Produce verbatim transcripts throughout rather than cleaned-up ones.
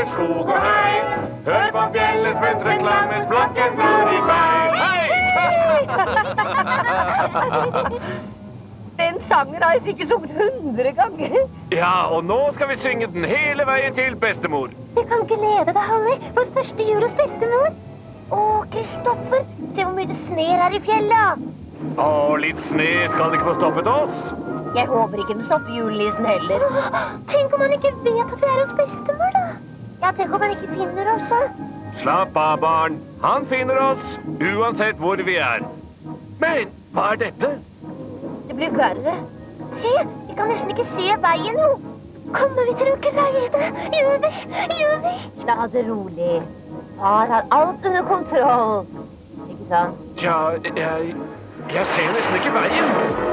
skog og hei. Hør på fjellets muntre klang mens flokken drar i vei. Hei! Den sangen har jeg sikkert sunget hundre ganger. Ja, og nå skal vi synge den hele veien til bestemor. Jeg kan glede deg, Halli. Vår første jul hos bestemor. Å, Kristoffer, se hvor mye det sner her i fjellet. Å, litt sne skal ikke få stoppet oss. Jeg håper ikke den stopper julenissen heller. Tenk om han ikke vet at vi er hos bestemor, da. Ja, tenk om han ikke finner oss. Slapp av, barn. Han finner oss, uansett hvor vi er. Men, hva er dette? Det blir verre. Se, vi kan nesten ikke se veien nå. Kommer vi til å greie det? Gjør vi? Gjør vi? Ta det rolig. Far har alt under kontroll. Ikke sant? Tja, jeg... Jeg ser nesten ikke veien.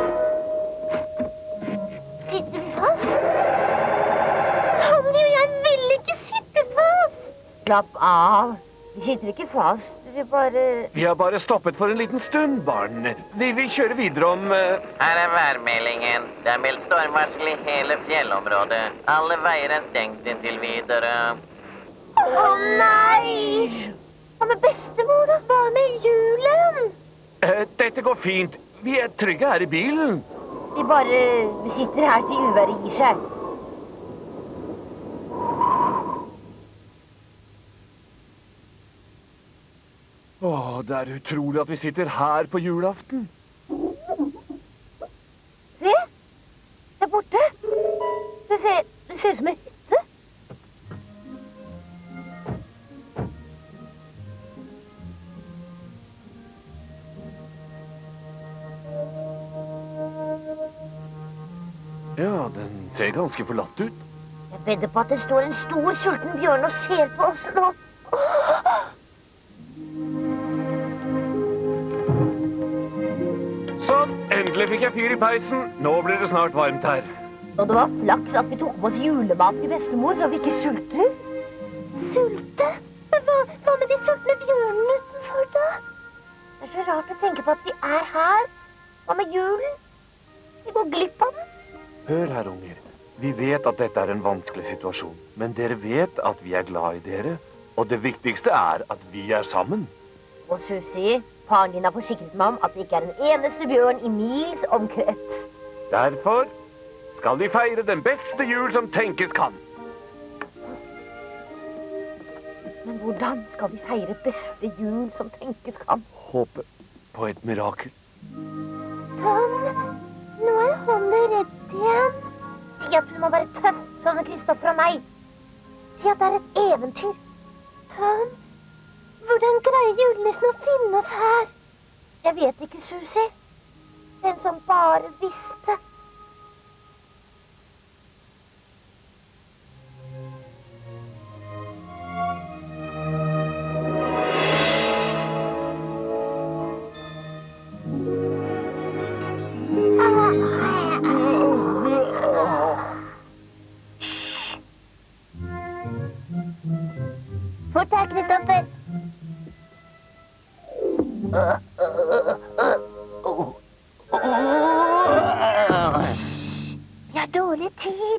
Sitter vi fast? Halli og jeg vil ikke sitte fast. Slapp av. Vi sitter ikke fast. Vi bare... Vi har bare stoppet for en liten stund, barn. Vi vil kjøre videre om... Uh... Her er værmeldingen. Det er meldt stormvarsel i hele fjellområdet. Alle veier er stengt inntil videre. Å nei! Hva med bestemor da? Hva med julen? Uh, dette går fint. Vi er trygge her i bilen. Vi bare vi sitter her til uværet gir seg. Åh, det er utrolig at vi sitter her på julaften. Se, der borte. Det ser, det ser ut som en hytte. Ja, den ser ganske forlatt ut. Jeg vedder på at det står en stor sulten bjørn og ser på oss nå. Sånn, endelig fikk jeg fyr i peisen. Nå blir det snart varmt her. Og det var flaks at vi tok med oss julemat til bestemor, så vi ikke sulter. Sulte? Men hva, hva med de sultne bjørnene utenfor da? Det er så rart å tenke på at vi er her. Hva med julen? Vi går glipp av den. Hør her, unger. Vi vet at dette er en vanskelig situasjon, men dere vet at vi er glad i dere, og det viktigste er at vi er sammen. Og Susie, faren din har forsikret meg om at det ikke er en eneste bjørn i mils omkrets. Derfor skal vi feire den beste jul som tenkes kan. Men hvordan skal vi feire beste jul som tenkes kan? Håpe på et mirakel. Tom, nå er Holly redd igjen. Si at hun må være tøff, sånn som Kristoffer og meg. Si at det er et eventyr. Tom, hvordan greier julenissen å finne oss her? Jeg vet ikke, Susie. Den som bare visste. Fort her, Kristoffer. Vi har dårlig tid.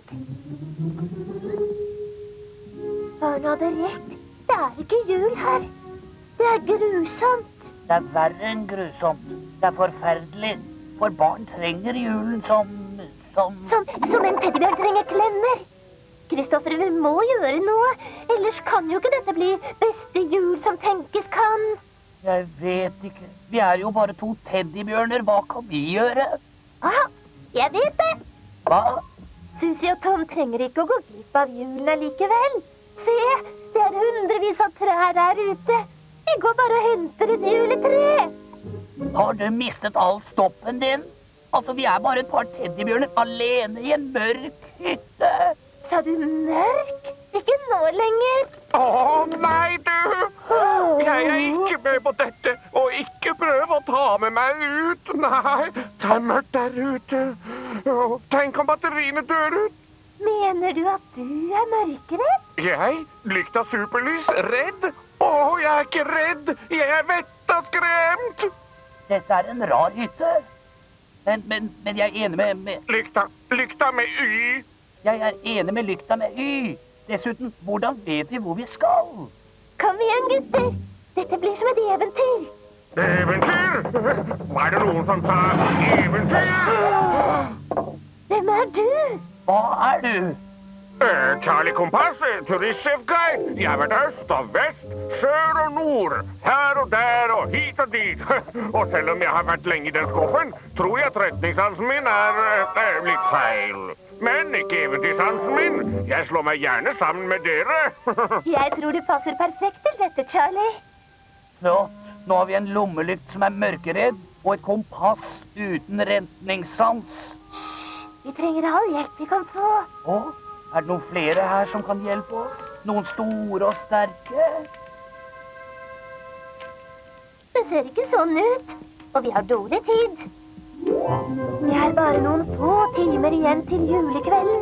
Barna hadde rett. Det er ikke jul her. Det er grusomt. Det er verre enn grusomt. Det er forferdelig. For barn trenger julen som... Som, som, som en teddybjørn trenger klemmer. Kristoffer, vi må gjøre noe. Ellers kan jo ikke dette bli beste jul som tenkes kan. Jeg vet ikke. Vi er jo bare to teddybjørner. Hva kan vi gjøre? Ah, jeg vet det. Hva? Susie og Tom trenger ikke å gå glipp av julen allikevel. Se, det er hundrevis av trær der ute. Vi går bare og henter et juletre. Har du mistet all stoppen din? Altså, vi er bare et par teddybjørner alene i en mørk hytte. Sa du mørk? Ikke nå lenger. Åh, nei du! Jeg er ikke med på dette, og ikke prøv å ta med meg ut. Nei, det er mørkt der ute. Åh, tenk om batteriene dør ut. Mener du at du er mørkeredd? Jeg? Lykt av superlys? Redd? Åh, jeg er ikke redd. Jeg er vettet skremt. Dette er en rar hytte. Men, men, men jeg er enig med, med... Lykta, lykta med Y. Jeg er enig med lykta med Y. Dessuten, hvordan vet vi hvor vi skal? Kom igjen, gutter. Dette blir som et eventyr. Eventyr? Er det noen som sa eventyr? Hvem er du? Hva er du? Eh, Charlie Kompass, turistsjefguide. Jeg har vært øst og vest, sør og nord, her og der og hit og dit. Og selv om jeg har vært lenge i den skuffen, tror jeg at retningssansen min er eh, litt feil. Men ikke eventyrsansen min. Jeg slår meg gjerne sammen med dere. Jeg tror du passer perfekt til dette, Charlie. Flott. Nå har vi en lommelykt som er mørkeredd, og et kompass uten retningssans. Hysj, vi trenger all hjelp vi kan få. Å, er det noen flere her som kan hjelpe oss? Noen store og sterke? Det ser ikke sånn ut, og vi har dårlig tid. Det er bare noen få timer igjen til julekvelden.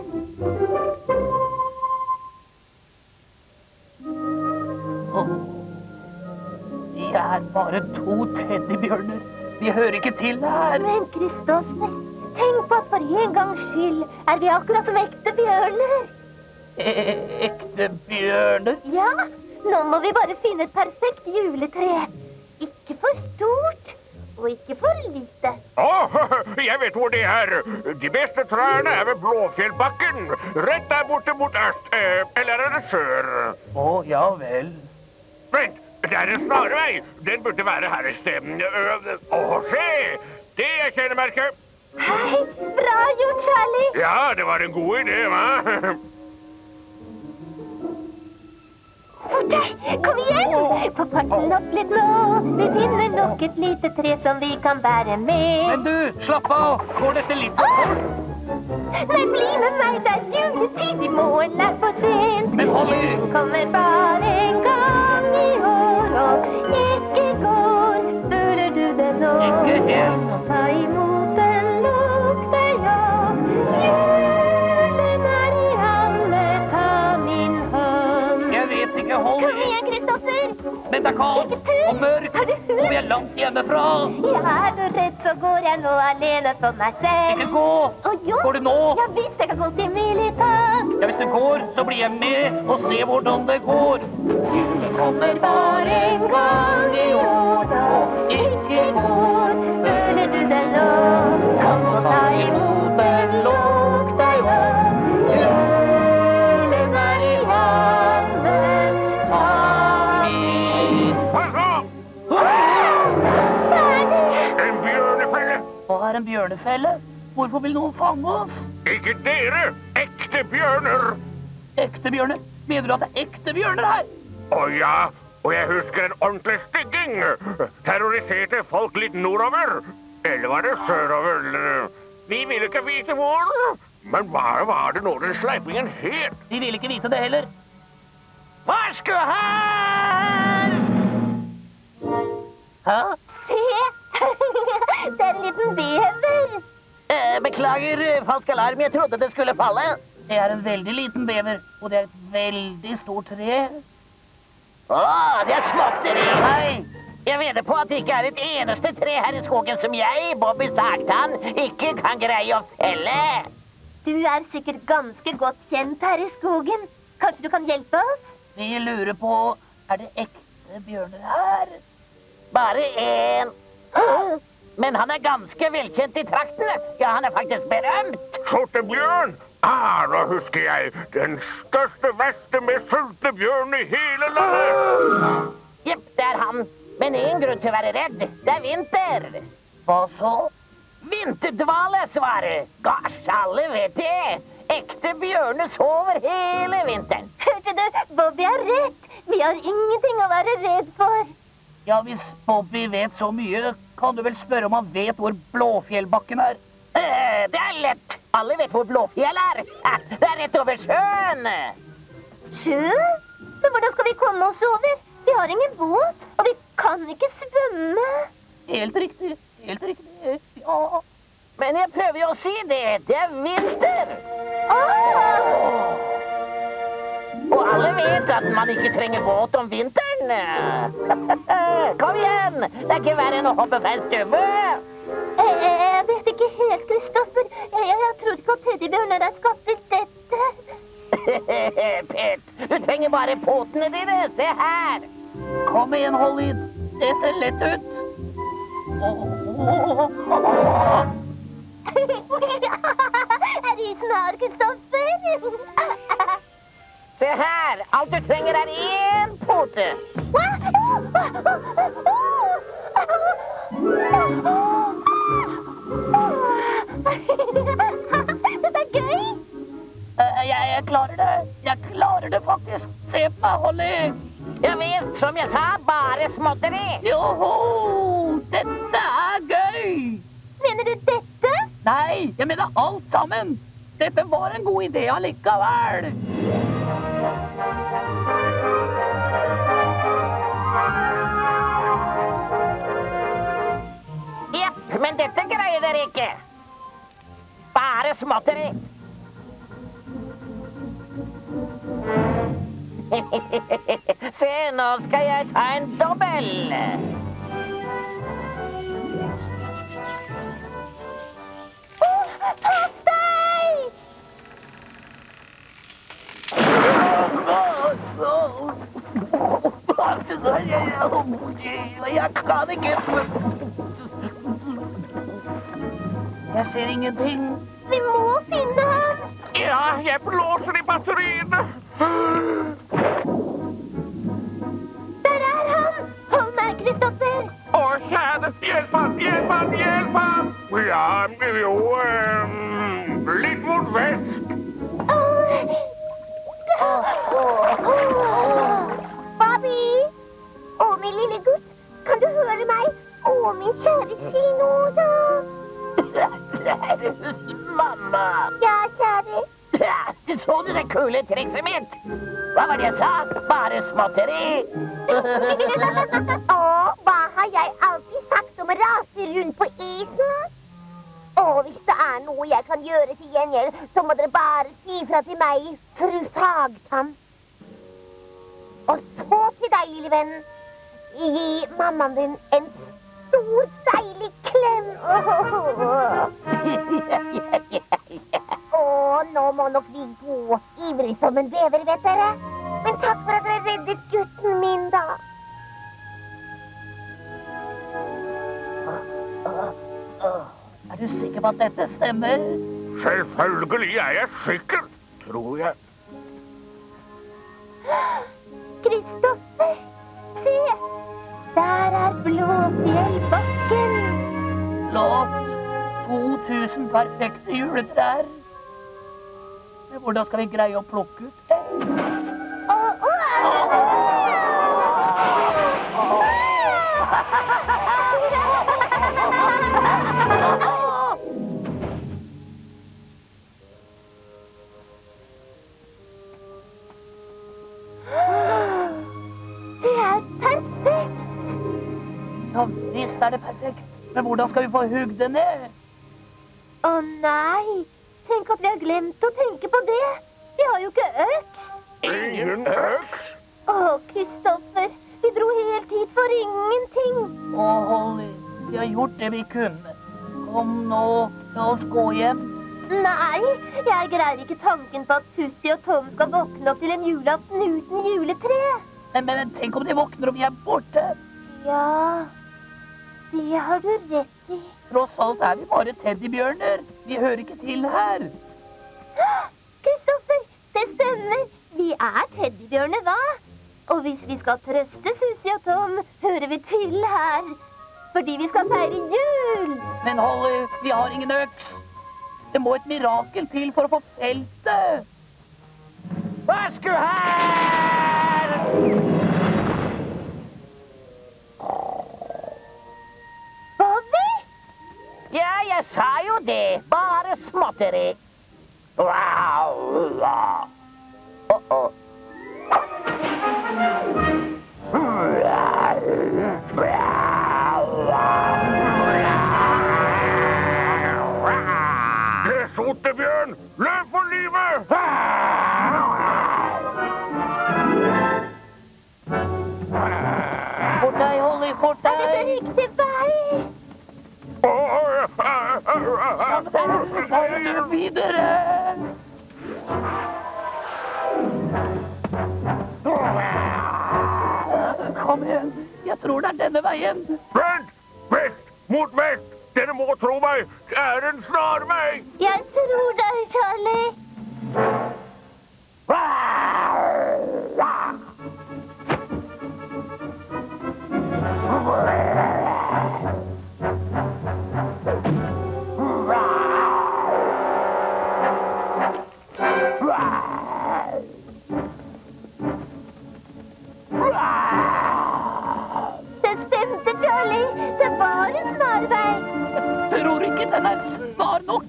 Åh. Vi er bare to teddybjørner. Vi hører ikke til her. Men Kristoffer, tenk på at for en gangs skyld er vi akkurat som ekte bjørner. E ekte bjørner? Ja, nå må vi bare finne et perfekt juletre. Ikke for stort, og ikke for lite. Åh, jeg vet hvor det er. De beste trærne er ved Blåfjellbakken. Rett der borte mot øst. Eh, eller er det sør? Å, ja vel. Vent, det er en snarvei. Den burde være her i stedet. Åh, se! Det er kjennemerket. Hei, bra gjort, Charlie. Ja, det var en god idé, hva? Fort deg, kom igjen! Få farten opp litt nå. Vi finner nok et lite tre som vi kan bære med. Men du, slapp av. Går dette litt for fort? Nei, bli med meg, det er juletid. I morgen er for sent. Men hold i. Julen kommer bare en gang i år, og ikke går. Føler du det nå? Ikke helt. Ta imot den lukter, ja. Julen er i alle, ta min hånd. Jeg vet ikke, hold Kom i. igjen, Kristoffer. Men det er kaldt Ikke tull. og mørkt, Har du og vi hørt? er langt hjemmefra. Ja, er du redd, så går jeg nå alene for meg selv. Ikke gå. Å, jo. Går du nå? Ja, visst jeg kan gå til Militas. Ja, hvis du går, så blir jeg med og se hvordan det går. Julen kommer bare en gang i år, og ikke går. Føler du det nå? Kom og ta imot den lukta, ja. Julen er i vannet, ta min. Hva så? Hva er det? En bjørnefelle. Hva er en bjørnefelle? Hvorfor vil noen fange oss? Ikke dere, ekte bjørner. Ekte bjørner? Mener du at det er ekte bjørner her? Å ja, og jeg husker en ordentlig stygging. Terroriserte folk litt nordover. Eller var det sørover? Vi vil ikke vite hvor. Men hva var det nå den sleipingen het? De vil ikke vite det heller. Varsku her! Hæ? Se! Det er en liten bever. Eh, beklager, falsk alarm. Jeg trodde det skulle falle. Det er en veldig liten bever, og det er et veldig stort tre. Åh, det er småtteri. Hei. Jeg vedder på at det ikke er et eneste tre her i skogen som jeg, Bobby Sagtann, ikke kan greie å felle. Du er sikkert ganske godt kjent her i skogen. Kanskje du kan hjelpe oss? Vi lurer på, er det ekte bjørner her? Bare en. Men han er ganske velkjent i traktene. Ja, han er faktisk berømt. Sortebjørn? Ah, nå husker jeg. Den største, verste, mest sultne bjørn i hele landet. Jepp, det er han. Men ingen grunn til å være redd. Det er vinter. Hva så? Vinterdvale, svaret. Gosh, alle vet det. Ekte bjørner sover hele vinteren. Hørte du? Bobby har rett. Vi har ingenting å være redd for. Ja, hvis Bobby vet så mye, kan du vel spørre om han vet hvor Blåfjellbakken er? Eh, det er lett. Alle vet hvor Blåfjell er. Ah, det er rett over sjøen. Sjøen? Men hvordan skal vi komme oss over? Vi har ingen båt, og vi kan ikke svømme. Helt riktig, helt riktig, ja. Men jeg prøver jo å si det. Det er vinter. Ah! Og alle vet at man ikke trenger båt om vinteren. Kom igjen. Det er ikke verre enn å hoppe fra en stubbe. Jeg, jeg vet ikke helt, Kristoffer. Jeg, jeg tror ikke at teddybjørner er skapt til dette. Pet, du trenger bare potene dine. Se her. Kom igjen, Holly. Det ser lett ut. Er du snar, Kristoffer? Se her. Alt du trenger er én pote. Dette er gøy. Jeg, jeg klarer det. Jeg klarer det faktisk. Se på meg, Holly. Ja visst, som jeg sa, bare småtteri. Joho! Dette er gøy! Mener du dette? Nei, jeg mener alt sammen. Dette var en god idé allikevel. Jepp, men dette greier dere ikke. Bare småtteri. Se, nå skal jeg ta en dobbel. Åh, pass deg! Jeg kan ikke. Jeg ser ingenting. Vi må finne ham. Ja, jeg blåser i batteriene. Der er han. Hold meg, Kristoffer. Å, kjære, hjelp han, hjelp han, hjelp han. Ja, jo, um, litt mot vest. Bobby! Å, min lille gutt, kan du høre meg? Å, min kjære, si noe da. Mamma. Ja, kjære. Så du det kule trikset mitt? Hva var det jeg sa? Bare småtteri. Å, hva har jeg alltid sagt om å rase rundt på isen? Å, hvis det er noe jeg kan gjøre til gjengjeld, så må dere bare si fra til meg, fru Sagtann. Og så til deg, lille venn. Gi mammaen din en stor, deilig klem. Å, nå må nok vi gå ivrig som en bever, vet dere. Men takk for at dere reddet gutten min, da. Er du sikker på at dette stemmer? Selvfølgelig er jeg sikker, tror jeg. Kristoffer, se! Der er Blåfjellbakken. Flott. to tusen perfekte juletrær. Men hvordan skal vi greie å plukke ut det? Å, å! Det er perfekt. Ja, visst er det perfekt. Men hvordan skal vi få hugd det ned? Å nei, tenk at vi har glemt å tenke på det. Vi har jo ikke øks. Ingen øks. Å, Kristoffer, vi dro helt hit for ingenting. Å, Holly, vi har gjort det vi kunne. Kom nå, la oss gå hjem. Nei, jeg greier ikke tanken på at Susie og Tom skal våkne opp til en julaften uten juletre. Men, men, men tenk om de våkner og vi er borte. Ja, det har du rett i. Tross alt er vi bare teddybjørner. Vi hører ikke til her. Kristoffer, det stemmer. Vi er teddybjørner, hva? Og hvis vi skal trøste Susie og Tom, hører vi til her. Fordi vi skal feire jul. Men Holly, vi har ingen øks. Det må et mirakel til for å få feltet. Varsku her! Bobby? Ja, jeg sa jo det. Bare småtteri. Wow! Uh-oh. Gressotebjørn, løp for livet! Fort deg, Holly, fort Er dette deg. riktig vei? Videre. Kom igjen. Jeg tror det er denne veien. Vent! Vest! Mot vest! Dere må tro meg! Det er en snarvei! Jeg tror deg, Charlie. Det stemte, Charlie. Det var en snarvei. Jeg tror ikke den er snar nok.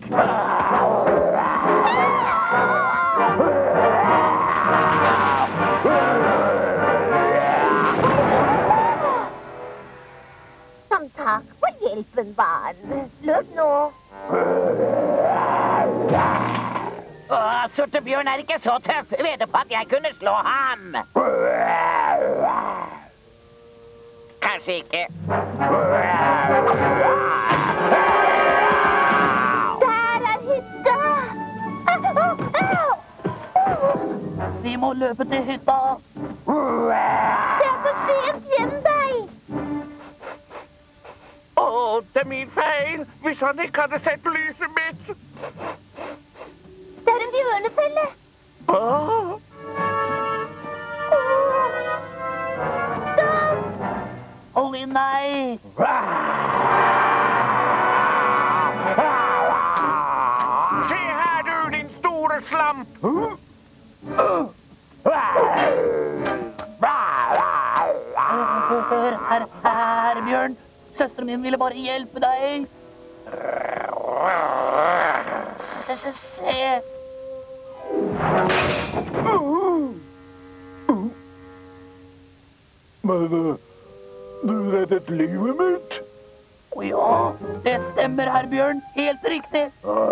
Som takk for hjelpen, barn. Løp nå. Åh, Sortebjørn er ikke så tøff. Vedder på at jeg kunne slå ham. Kanskje ikke. Der er hytta. Au, au, au. Vi må løpe til hytta. Det er for sent, gjem deg. Åh, det er min feil! Hvis han ikke hadde sett lyset mitt! Det er en bjørnefelle. Åh! Stopp! Hold i nei. Se her, du, din store slamp! Hør her, her, Bjørn. Søsteren min ville bare hjelpe deg. Se, se, se. Men du reddet livet mitt? Å ja, det stemmer, herr Bjørn. Helt riktig.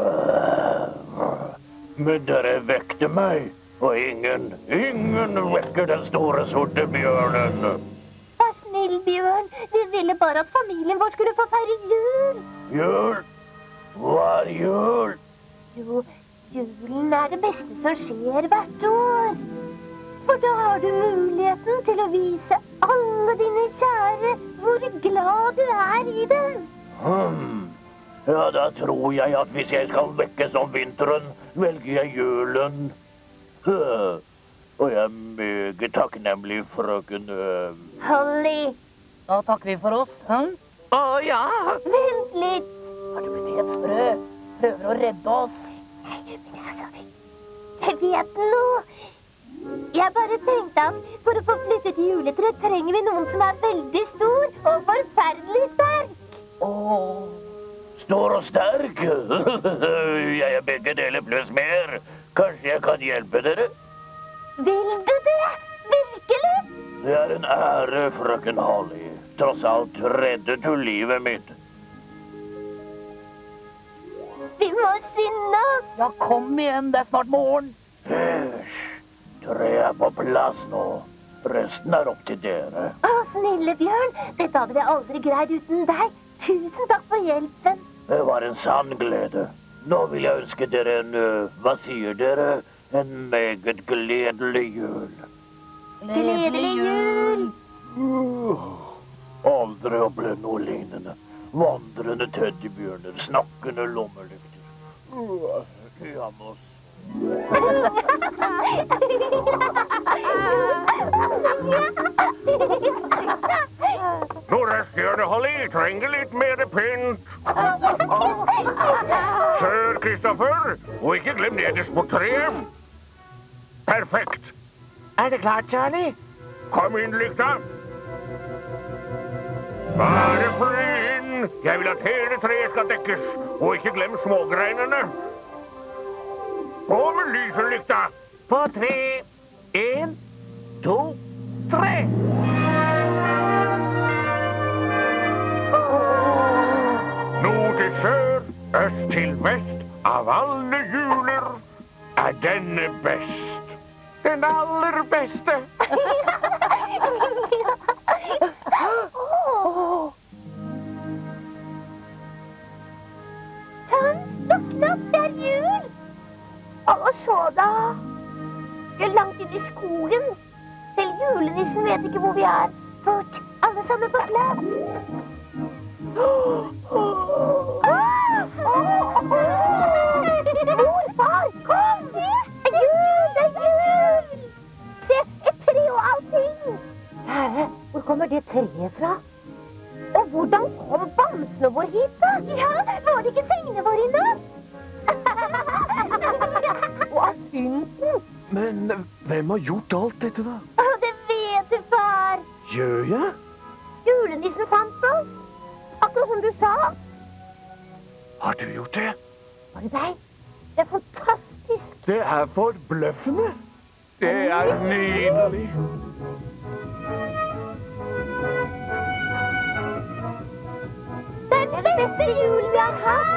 Men dere vekte meg, og ingen, ingen vekker den store sorte bjørnen. Vær snill, Bjørn. Vi ville bare at familien vår skulle få feire jul. Jul? Hva er jul? Jo, julen er det beste som skjer hvert år. For da har du muligheten til å vise alle dine kjære hvor glad du er i dem. Hmm. Ja, da tror jeg at hvis jeg skal vekkes om vinteren, velger jeg julen. Huh. Og jeg er meget takknemlig, frøken... øh. Holly, Da takker vi for oss. Hm? Å, ja. vent litt. Har du blitt helt sprø? Prøver å redde oss. Jeg vet nå. Jeg bare tenkte at for å få flyttet juletreet trenger vi noen som er veldig stor og forferdelig sterk. Åh. Stor og sterk. Jeg er begge deler pluss mer. Kanskje jeg kan hjelpe dere? Vil du det? Virkelig? Det er en ære, frøken Holly. Tross alt reddet du livet mitt. Vi må skynde oss. Ja, kom igjen. Det er snart morgen. Hysj. Treet er på plass nå. Resten er opp til dere. Å, snille Bjørn. Dette hadde vi aldri greid uten deg. Tusen takk for hjelpen. Det var en sann glede. Nå vil jeg ønske dere en, øh, hva sier dere? En meget gledelig jul. Gledelig jul. Uh, aldri opplevd noe lignende. Vandrende teddybjørner, snakkende lommelykter. Uh, Jamos. Nora Stjørneholly trenger litt mer pynt. Sir Christopher, og ikke glem nederst på treet. Perfekt. Er det klart, Charlie? Kom inn, lykta. Bare fly inn. Jeg vil at hele treet skal dekkes, og ikke glem smågreinene. På med lyselykta. På tre. En, to, tre. Nord til sør, øst til vest, av alle juler er denne best. Den aller beste. Tom, våkne opp, det er jul. Å, så da. Vi er langt inn i skogen. Selv julenissen vet ikke hvor vi er. Fort, alle sammen på plass. Mor, far, kom! Se, det er jul, det er jul! Se, et tre og allting. Kjære, hvor kommer det treet fra? Og hvordan kom bamsene vår hit, da? Ja, var det ikke sengene våre i natt? Og av synten? Men hvem har gjort alt dette, da? Å, det vet du, far. Gjør jeg? Julenissen fant oss. Akkurat som du sa. Har du gjort det? Var det deg? Det er fantastisk. Det er forbløffende. Det er nydelig. Det er den beste julen vi har hatt.